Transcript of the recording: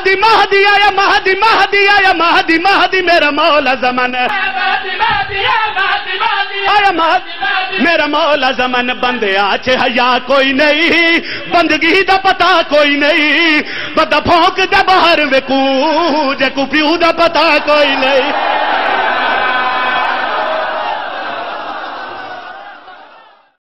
महदी महदी आया महदी महदी आया महदी महदी मेरा मौला ज़मान आया महदी मेरा मौला ज़मान बंदे आचे हया कोई नहीं बंदगी दा पता कोई नहीं बदा भौंक दे बाहर वेकू जे को प्यू दा पता कोई नहीं